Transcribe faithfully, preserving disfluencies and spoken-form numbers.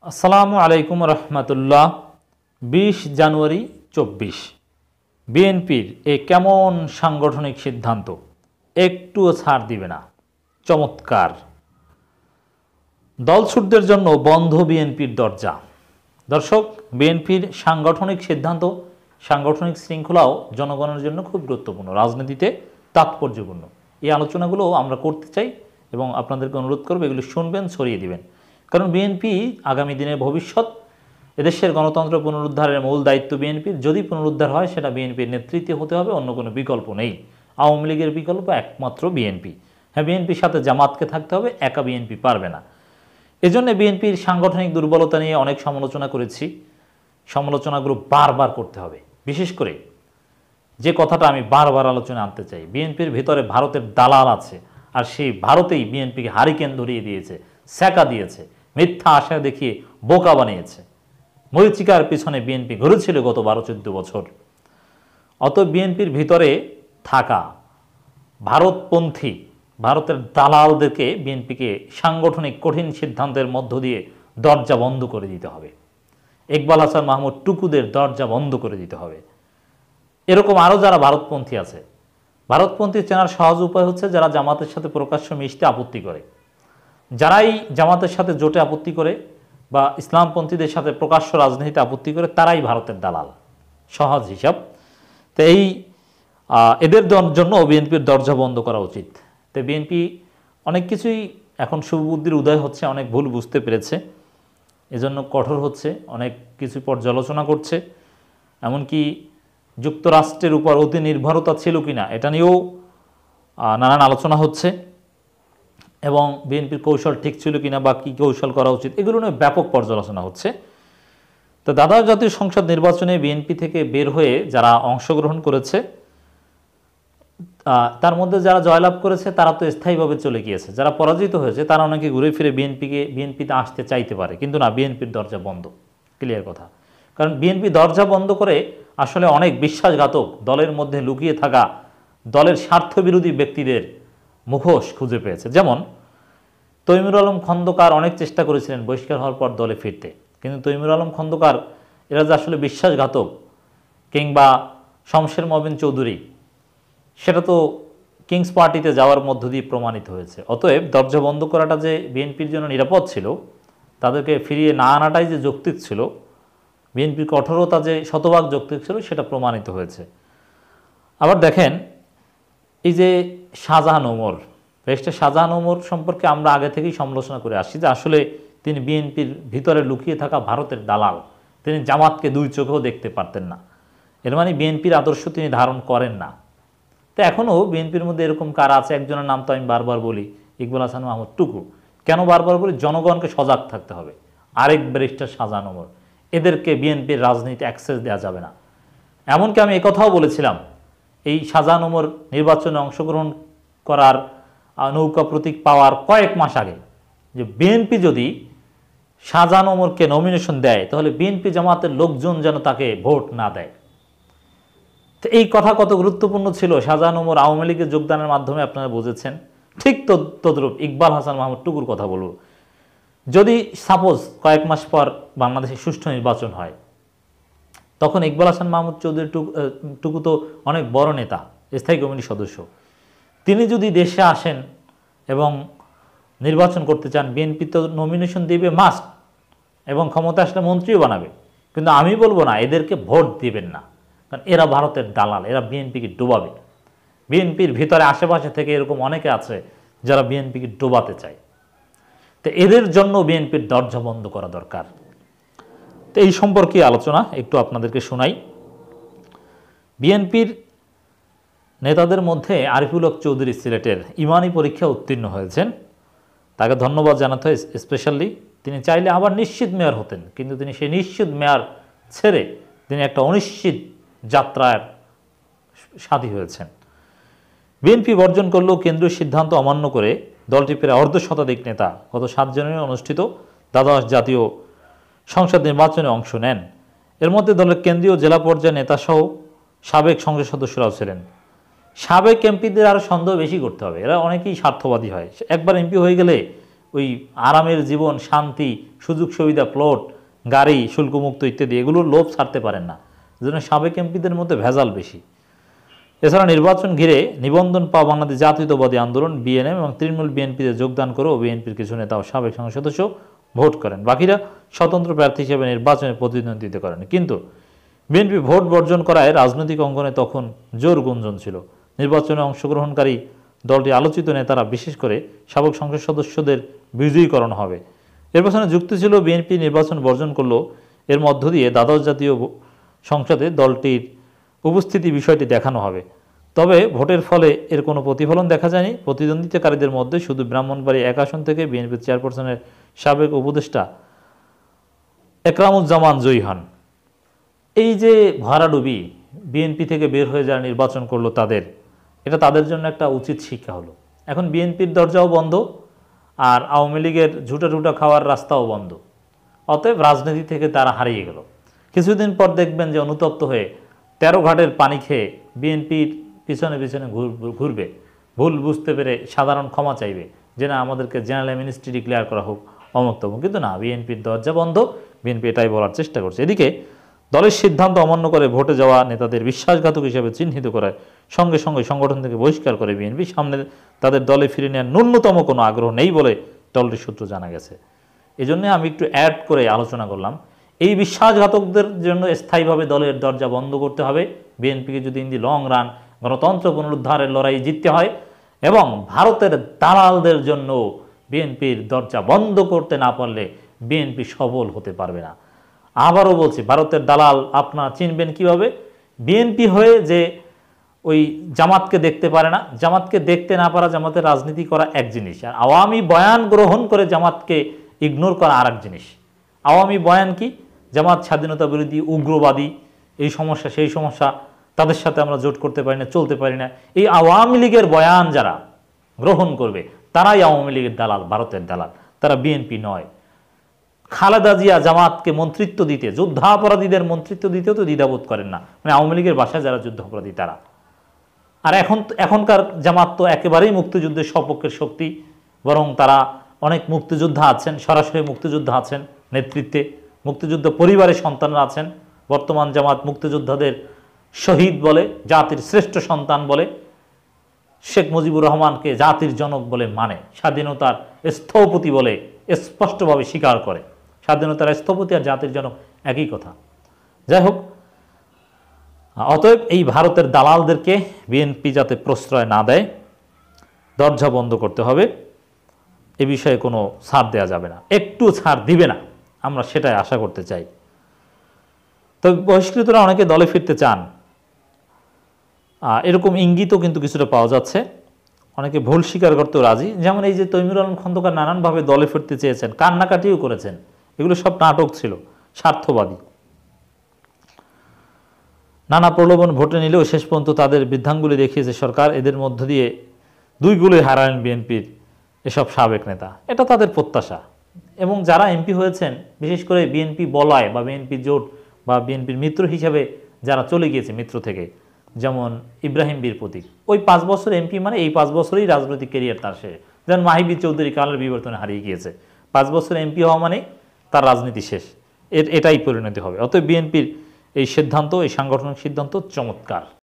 আসসালামু আলাইকুম রহমতুল্লাহ। বিশ জানুয়ারি চব্বিশ বিএনপির এ কেমন সাংগঠনিক সিদ্ধান্ত, একটুও ছাড় দিবে না। চমৎকার। দলছুটদের জন্য বন্ধ বিএনপির দরজা। দর্শক, বিএনপির সাংগঠনিক সিদ্ধান্ত, সাংগঠনিক শৃঙ্খলাও জনগণের জন্য খুব গুরুত্বপূর্ণ, রাজনীতিতে তাৎপর্যপূর্ণ। এই আলোচনাগুলো আমরা করতে চাই এবং আপনাদেরকে অনুরোধ করব এগুলো শুনবেন, ছড়িয়ে দিবেন। কারণ বিএনপি আগামী দিনের ভবিষ্যৎ, এদেশের গণতন্ত্র পুনরুদ্ধারের মূল দায়িত্ব বিএনপির। যদি পুনরুদ্ধার হয় সেটা বিএনপির নেতৃত্বে হতে হবে, অন্য কোনো বিকল্প নেই। আওয়ামী লীগের বিকল্প একমাত্র বিএনপি। হ্যাঁ, বিএনপির সাথে জামাতকে থাকতে হবে, একা বিএনপি পারবে না। এজন্য বিএনপির সাংগঠনিক দুর্বলতা নিয়ে অনেক সমালোচনা করেছি। সমালোচনাগুলো বারবার করতে হবে। বিশেষ করে যে কথাটা আমি বারবার আলোচনা আনতে চাই, বিএনপির ভিতরে ভারতের দালাল আছে, আর সেই ভারতেই বিএনপিকে হারিকেন ধরিয়ে দিয়েছে, স্যাকা দিয়েছে, মিথ্যা আশা দেখিয়ে বোকা বানিয়েছে। মরিচিকার পিছনে বিএনপি ঘুরেছিল গত বারো চোদ্দ বছর। অত বিএনপির ভিতরে থাকা ভারতপন্থী, ভারতের দালালদেরকে বিএনপিকে সাংগঠনিক কঠিন সিদ্ধান্তের মধ্য দিয়ে দরজা বন্ধ করে দিতে হবে। ইকবাল হাসান মাহমুদ টুকুদের দরজা বন্ধ করে দিতে হবে। এরকম আরও যারা ভারতপন্থী আছে, ভারতপন্থী চেনার সহজ উপায় হচ্ছে যারা জামাতের সাথে প্রকাশ্য মিশতে আপত্তি করে। যারাই জামাতের সাথে জোটে আপত্তি করে বা ইসলামপন্থীদের সাথে প্রকাশ্য রাজনীতিতে আপত্তি করে, তারাই ভারতের দালাল। সহজ হিসাব। তো এই এদের জন্য বিএনপির দরজা বন্ধ করা উচিত। তো বিএনপি অনেক কিছুই এখন শুভবুদ্ধির উদয় হচ্ছে, অনেক ভুল বুঝতে পেরেছে, এজন্য কঠোর হচ্ছে, অনেক কিছু পর্যালোচনা করছে। এমনকি যুক্তরাষ্ট্রের উপর অতি নির্ভরতা ছিল কিনা এটা নিয়েও নানান আলোচনা হচ্ছে, এবং বিএনপির কৌশল ঠিক ছিল কিনা বা কী কৌশল করা উচিত, এগুলো নিয়ে ব্যাপক পর্যালোচনা হচ্ছে। তো দ্বাদশ জাতীয় সংসদ নির্বাচনে বিএনপি থেকে বের হয়ে যারা অংশগ্রহণ করেছে, তার মধ্যে যারা জয়লাভ করেছে তারা তো স্থায়ীভাবে চলে গিয়েছে। যারা পরাজিত হয়েছে তারা অনেকে ঘুরে ফিরে বিএনপিকে বিএনপিতে আসতে চাইতে পারে, কিন্তু না, বিএনপির দরজা বন্ধ। ক্লিয়ার কথা। কারণ বিএনপি দরজা বন্ধ করে আসলে অনেক বিশ্বাসঘাতক, দলের মধ্যে লুকিয়ে থাকা দলের স্বার্থবিরোধী ব্যক্তিদের মুখোশ খুঁজে পেয়েছে। যেমন তৈমুর আলম খন্দকার অনেক চেষ্টা করেছিলেন বহিষ্কার হওয়ার পর দলে ফিরতে, কিন্তু তৈমুর আলম খন্দকার এরা যে আসলে বিশ্বাসঘাতক, কিংবা শমশের মবিন চৌধুরী, সেটা তো কিংস পার্টিতে যাওয়ার মধ্য দিয়ে প্রমাণিত হয়েছে। অতএব দরজা বন্ধ করাটা যে বিএনপির জন্য নিরাপদ ছিল, তাদেরকে ফিরিয়ে না আনাটাই যে যৌক্তিক ছিল, বিএনপির কঠোরতা যে শতভাগ যৌক্তিক ছিল, সেটা প্রমাণিত হয়েছে। আবার দেখেন, এই যে শাহজাহান ওমর, ব্যারিস্টার শাহজাহান ওমর সম্পর্কে আমরা আগে থেকেই সমালোচনা করে আসছি যে আসলে তিনি বিএনপির ভিতরে লুকিয়ে থাকা ভারতের দালাল। তিনি জামাতকে দুই চোখেও দেখতে পারতেন না, এর মানে বিএনপির আদর্শ তিনি ধারণ করেন না। তো এখনও বিএনপির মধ্যে এরকম কারা আছে, একজনের নাম তো আমি বারবার বলি, ইকবাল হাসান মাহমুদ টুকু। কেন বারবার বলি? জনগণকে সজাগ থাকতে হবে। আরেক ব্যারিস্টার শাহজাহান ওমর, এদেরকে বিএনপির রাজনীতি অ্যাক্সেস দেওয়া যাবে না। এমনকি আমি একথাও বলেছিলাম, এই শাহজাহান ওমর নির্বাচনে অংশগ্রহণ করার নৌকা প্রতীক পাওয়ার কয়েক মাস আগে, যে বিএনপি যদি শাহজাহান ওমরকে নমিনেশন দেয় তাহলে বিএনপি জামাতের লোকজন যেন তাকে ভোট না দেয়। তো এই কথা কত গুরুত্বপূর্ণ ছিল। শাহজাহান ওমর আওয়ামী লীগের যোগদানের মাধ্যমে আপনারা বুঝেছেন। ঠিক তদ্রূপ ইকবাল হাসান মাহমুদ টুকুর কথা বলব। যদি সাপোজ কয়েক মাস পর বাংলাদেশে সুষ্ঠু নির্বাচন হয়, তখন ইকবাল হাসান মাহমুদ চৌধুরী টুকু তো অনেক বড় নেতা, স্থায়ী কমিটির সদস্য। তিনি যদি দেশে আসেন এবং নির্বাচন করতে চান, বিএনপি তো নমিনেশন দিবে মাস্ট, এবং ক্ষমতা আসলে মন্ত্রীও বানাবে। কিন্তু আমি বলবো না, এদেরকে ভোট দিবেন না, কারণ এরা ভারতের দালাল, এরা বিএনপিকে ডোবাবে। বিএনপির ভিতরে আশেপাশে থেকে এরকম অনেকে আছে যারা বিএনপিকে ডোবাতে চায়। তো এদের জন্য বিএনপির দরজা বন্ধ করা দরকার। তো এই সম্পর্কে আলোচনা একটু আপনাদেরকে শোনাই। বিএনপির নেতাদের মধ্যে আরিফুল হক চৌধুরী সিলেটের ইমানি পরীক্ষা উত্তীর্ণ হয়েছেন, তাকে ধন্যবাদ জানাতে হয় স্পেশালি। তিনি চাইলে আবার নিশ্চিত মেয়র হতেন, কিন্তু তিনি সেই নিশ্চিত মেয়র ছেড়ে তিনি একটা অনিশ্চিত যাত্রার সাথী হয়েছেন। বিএনপি বর্জন করলেও কেন্দ্রীয় সিদ্ধান্ত অমান্য করে দলটি প্রায় অর্ধ শতাধিক নেতা গত সাত জানুয়ারি অনুষ্ঠিত দ্বাদশ জাতীয় সংসদ নির্বাচনে অংশ নেন। এর মধ্যে দলের কেন্দ্রীয় জেলা পর্যায়ের নেতাসহ সাবেক সংসদ সদস্যরাও ছিলেন। সাবেক এমপিদের আরও সন্দেহ বেশি করতে হবে, এরা অনেকেই স্বার্থবাদী হয়। একবার এমপি হয়ে গেলে ওই আরামের জীবন, শান্তি, সুযোগ সুবিধা, প্লট, গাড়ি শুল্কমুক্ত ইত্যাদি এগুলোর লোভ ছাড়তে পারেন না। যেন সাবেক এমপিদের মধ্যে ভেজাল বেশি। এছাড়া নির্বাচন ঘিরে নিবন্ধন পাওয়া বাংলাদেশ জাতীয়তাবাদী আন্দোলন বিএনএম এবং তৃণমূল বিএনপিতে যোগদান করেও বিএনপির কিছু নেতা ও সাবেক সংসদ সদস্য ভোট করেন। বাকিরা স্বতন্ত্র প্রার্থী হিসেবে নির্বাচনে প্রতিদ্বন্দ্বিতা করেন। কিন্তু বিএনপি ভোট বর্জন করায় রাজনৈতিক অঙ্গনে তখন জোর গুঞ্জন ছিল। নির্বাচনে অংশগ্রহণকারী দলটি আলোচিত নেতারা, বিশেষ করে সাবেক সংসদ সদস্যদের বিজয়ীকরণ হবে। এর পেছনে যুক্তি ছিল বিএনপি নির্বাচন বর্জন করলেও এর মধ্য দিয়ে দ্বাদশ জাতীয় সংসদে দলটির উপস্থিতি বিষয়টি দেখানো হবে। তবে ভোটের ফলে এর কোনো প্রতিফলন দেখা যায়নি। প্রতিদ্বন্দ্বিতাকারীদের মধ্যে শুধু ব্রাহ্মণবাড়িয়া এক আসন থেকে বিএনপির চেয়ারপারসনের সাবেক উপদেষ্টা একরামুজ্জামান জয়ী হন। এই যে ভরাডুবি, বিএনপি থেকে বের হয়ে যারা নির্বাচন করলো তাদের, এটা তাদের জন্য একটা উচিত শিক্ষা হলো। এখন বিএনপির দরজাও বন্ধ, আর আওয়ামী লীগের ঝুটা ঝুটা খাওয়ার রাস্তাও বন্ধ। অতএব রাজনীতি থেকে তারা হারিয়ে গেল। কিছুদিন পর দেখবেন যে অনুতপ্ত হয়ে তেরো ঘাটের পানি খেয়ে বিএনপির পিছনে পিছনে ঘুরবে, ভুল বুঝতে পেরে সাধারণ ক্ষমা চাইবে যে না আমাদেরকে জেনারেল অ্যামনিস্টি ডিক্লেয়ার করা হোক, অমুক তমুক। কিন্তু না, বিএনপির দরজা বন্ধ। বিএনপি এটাই বলার চেষ্টা করছে। এদিকে দলের সিদ্ধান্ত অমান্য করে ভোটে যাওয়া নেতাদের বিশ্বাসঘাতক হিসেবে চিহ্নিত করায় সঙ্গে সঙ্গে সংগঠন থেকে বহিষ্কার করে বিএনপি। সামনে তাদের দলে ফিরে নেওয়ার ন্যূনতম কোনো আগ্রহ নেই বলে দলটির সূত্র জানা গেছে। এই জন্যে আমি একটু অ্যাড করে আলোচনা করলাম, এই বিশ্বাসঘাতকদের জন্য স্থায়ীভাবে দলের দরজা বন্ধ করতে হবে। বিএনপিকে যদি ইন দি লং রান গণতন্ত্র পুনরুদ্ধারের লড়াই জিততে হয়, এবং ভারতের দালালদের জন্য বিএনপির দরজা বন্ধ করতে না পারলে বিএনপি সবল হতে পারবে না। আবারও বলছি, ভারতের দালাল আপনারা চিনবেন কিভাবে? বিএনপি হয়ে যে ওই জামাতকে দেখতে পারে না, জামাতকে দেখতে না পারা, জামাতের রাজনীতি করা এক জিনিস, আর আওয়ামী বয়ান গ্রহণ করে জামাতকে ইগনোর করা আর এক জিনিস। আওয়ামী বয়ান কি? জামাত স্বাধীনতা বিরোধী, উগ্রবাদী, এই সমস্যা সেই সমস্যা, তাদের সাথে আমরা জোট করতে পারি না, চলতে পারি না। এই আওয়ামী লীগের বয়ান যারা গ্রহণ করবে তারাই আওয়ামী লীগের দালাল, ভারতের দালাল, তারা বিএনপি নয়। খালেদা জিয়া জামাতকে মন্ত্রিত্ব দিতে, যুদ্ধাপরাধীদের মন্ত্রিত্ব দিতেও তো দ্বিধাবোধ করেন না, মানে আওয়ামী লীগের বাসায় যারা যুদ্ধাপরাধী তারা। আর এখন এখনকার জামাত তো একেবারেই মুক্তিযুদ্ধের সপক্ষের শক্তি, বরং তারা অনেক মুক্তিযোদ্ধা আছেন, সরাসরি মুক্তিযোদ্ধা আছেন নেতৃত্বে, মুক্তিযুদ্ধ পরিবারের সন্তানরা আছেন। বর্তমান জামাত মুক্তিযোদ্ধাদের শহীদ বলে, জাতির শ্রেষ্ঠ সন্তান বলে, শেখ মুজিবুর রহমানকে জাতির জনক বলে মানে, স্বাধীনতার স্থপতি বলে স্পষ্টভাবে স্বীকার করে। স্বাধীনতার স্থপতি আর জাতির জনক একই কথা। যাই হোক, অতএব এই ভারতের দালালদেরকে বিএনপি যাতে প্রশ্রয় না দেয়, দরজা বন্ধ করতে হবে। এ বিষয়ে কোনো ছাড় দেওয়া যাবে না, একটু ছাড় দিবে না, আমরা সেটাই আশা করতে চাই। তবে বহিষ্কৃতরা অনেকে দলে ফিরতে চান, এরকম ইঙ্গিতও কিন্তু কিছুটা পাওয়া যাচ্ছে। অনেকে ভুল স্বীকার করতেও রাজি, যেমন এই যে তৈমুর আলম খন্দকার নানানভাবে দলে ফিরতে চেয়েছেন, কান্নাকাটিও করেছেন। এগুলো সব নাটক ছিল, স্বার্থবাদী। নানা প্রলোভন ভোটে নিলেও শেষ পর্যন্ত তাদের বৃদ্ধাঙ্গুলি দেখিয়েছে সরকার। এদের মধ্য দিয়ে দুইগুলোই হারালেন বিএনপির এসব সাবেক নেতা, এটা তাদের প্রত্যাশা। এবং যারা এমপি হয়েছেন, বিশেষ করে বিএনপি বলয় বা বিএনপি জোট বা বিএনপির মিত্র হিসাবে যারা চলে গিয়েছে মিত্র থেকে, যেমন ইব্রাহিম বীর প্রতীক, ওই পাঁচ বছর এমপি মানে এই পাঁচ বছরেই রাজনৈতিক ক্যারিয়ার তার শেষ। যেমন মাহিবী চৌধুরী কালের বিবর্তনে হারিয়ে গিয়েছে, পাঁচ বছর এমপি হওয়া মানে তার রাজনীতি শেষ, এর এটাই পরিণতি হবে। অতএব বিএনপির এই সিদ্ধান্ত, এই সাংগঠনিক সিদ্ধান্ত চমৎকার।